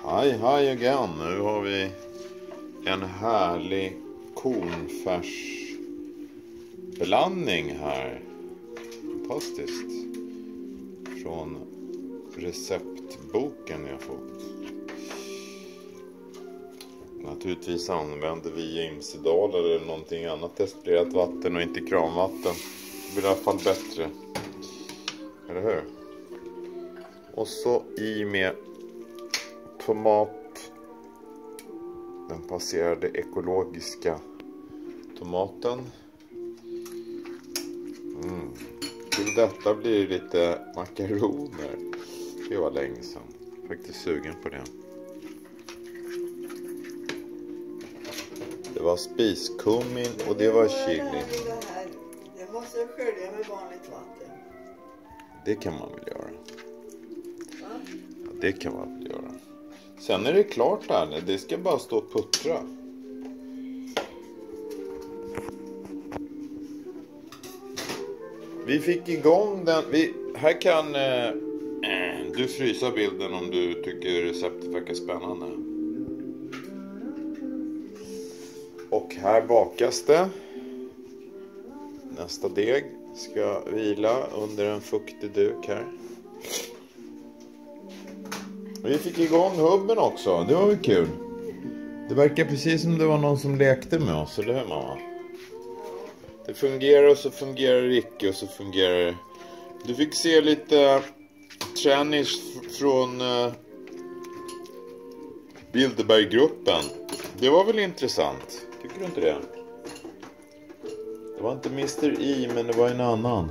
Hi again. Nu har vi en härlig kornfärsblandning här. Fantastiskt. Från receptboken jag fått. Naturligtvis använder vi Imsedal eller någonting annat destillerat vatten och inte kranvatten. Det blir i alla fall bättre. Eller hur? Och så i med tomat. Den passerade ekologiska tomaten. Till detta blir det lite makaroner. Det var länge sedan. Faktiskt sugen på det. Det var spiskummin och det var chili. Det måste jag skölja med vanligt vatten. Det kan man väl göra. Ja, det kan man väl göra. Sen är det klart där. Det ska bara stå och puttra. Vi fick igång den. Här kan du frysa bilden om du tycker receptet verkar spännande. Och här bakas det. Nästa deg ska vila under en fuktig duk här. Vi fick igång hubben också. Det var väl kul. Det verkar precis som det var någon som lekte med oss, eller hur mamma? Det fungerar och så fungerar det icke och så fungerar det. Du fick se lite träning från Bilderberggruppen. Det var väl intressant? Tycker du inte det? Det var inte Mr. I, men det var en annan.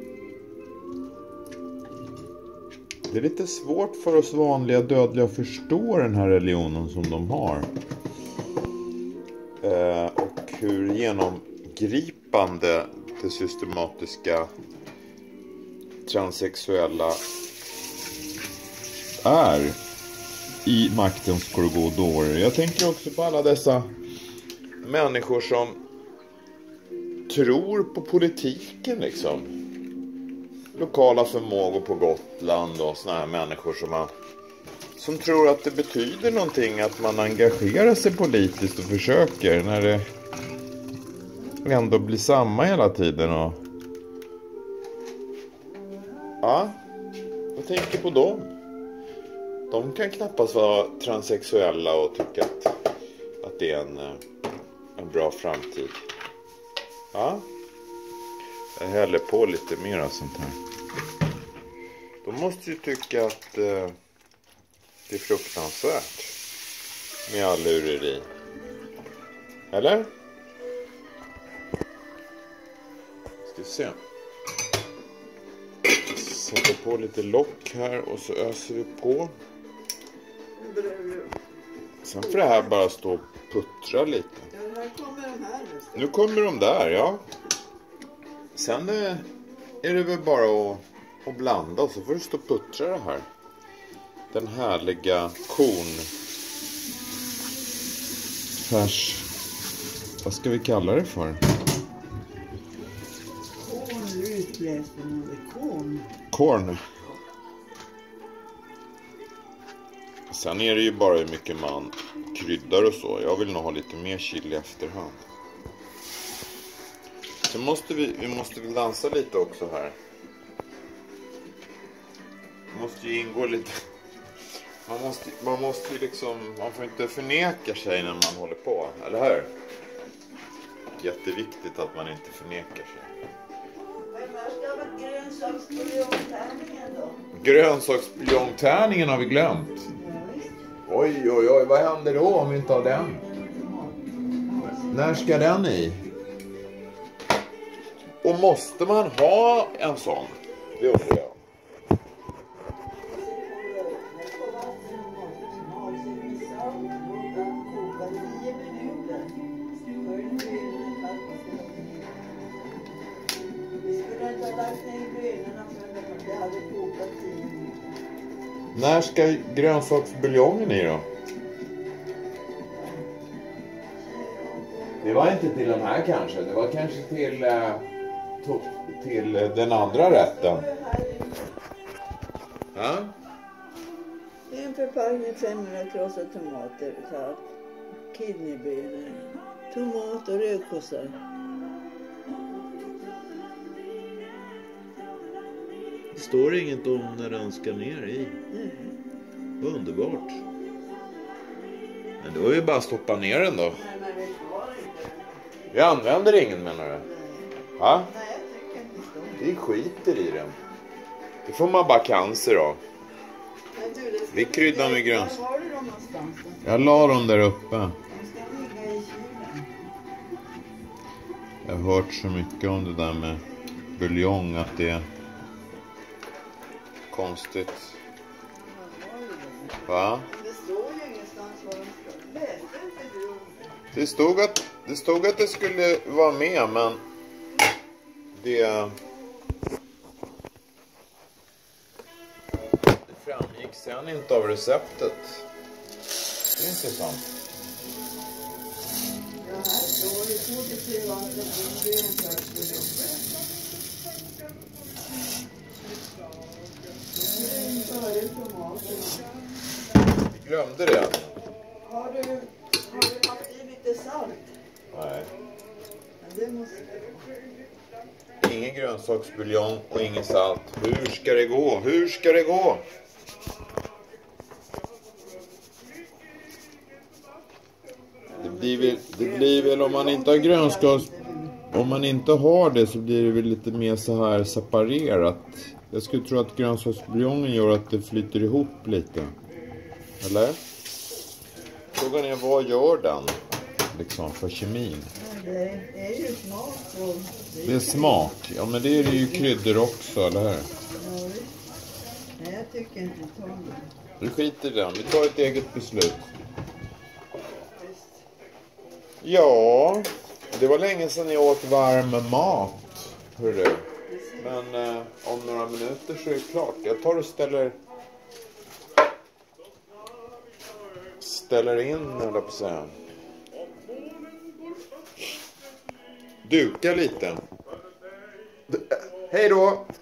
Det är lite svårt för oss vanliga dödliga att förstå den här religionen som de har. Och hur genomgripande det systematiska transsexuella är i maktens korridorer. Jag tänker också på alla dessa människor som tror på politiken liksom. Lokala förmågor på Gotland och såna här människor som tror att det betyder någonting att man engagerar sig politiskt och försöker när det ändå blir samma hela tiden. Och ja, jag tänker på dem. De kan knappast vara transsexuella och tycka att det är en bra framtid. Ja, jag häller på lite mer av sånt här. De måste ju tycka att det är fruktansvärt med all lureri. Eller? Ska vi se. Sätter på lite lock här och så öser vi på. Sen får det här bara stå och puttra lite. Ja, här kommer de här nu. Nu kommer de där, ja. Sen är det väl bara att blanda och så får du stå och puttra det här. Den härliga kornfärs. Vad ska vi kalla det för? Korn, utläste man det. Korn. Sen är det ju bara hur mycket man kryddar och så. Jag vill nog ha lite mer chili efterhand. Så måste vi måste väl dansa lite också här. Det måste ju ingå lite. Man måste ju liksom, man får inte förneka sig när man håller på, eller hur? Jätteviktigt att man inte förnekar sig. Men här ska vara grönsaksbuljongtärningen då. Grönsaksbuljongtärningen har vi glömt. Oj, vad händer då om vi inte har den? När ska den i? Och måste man ha en sån? Det undrar jag. När ska grönsaksbuljongen i då? Det var inte till de här kanske. Det var kanske till den andra rätten. Ja? Det en förpackning 500 krossade tomater, kidneybönor, tomat och rödkåsar. Det står inget om när den ska ner i. Underbart. Men då är ju bara att stoppa ner den då. Nej, men vi tar inte. Vi använder ingen, menar du? Va? Nej, jag tycker inte så. Vi skiter i den. Det får man bara cancer då. Men du, det ska Vi kryddar med ligga- gröns. Var har du dem någonstans då? Jag la dem där uppe. De ska ligga i kylen. Jag har hört så mycket om det där med buljong att det är konstigt. Var har du dem? Va? Det står ju ingenstans var de ska. Läste inte du om det? Det stod att det skulle vara med, men det framgick sen inte av receptet. Det är intressant. Ja, här står det 2-3 vatten och grönsaksbuljong. Före tomaterna. Glömde det. Har du haft i lite salt? Nej. Ja, det måste du. Ingen grönsaksbuljong och ingen salt. Hur ska det gå? Hur ska det gå? Det blir väl om man inte har grönskaks... Om man inte har det så blir det väl lite mer så här separerat. Jag skulle tro att grönsaksbuljongen gör att det flyter ihop lite. Eller? Frågan är, vad gör den? Liksom för kemin. Ja, det är ju smak och... Det är smak. Ja, men det är ju kryddor också, eller hur? Ja, visst. Nej, jag tycker inte ta det. Vi skiter i den. Vi tar ett eget beslut. Visst. Ja, det var länge sedan jag åt varm mat. Hörru. Men om några minuter så är det klart. Jag tar och ställer in, eller på att säga. Duka lite. Hej då!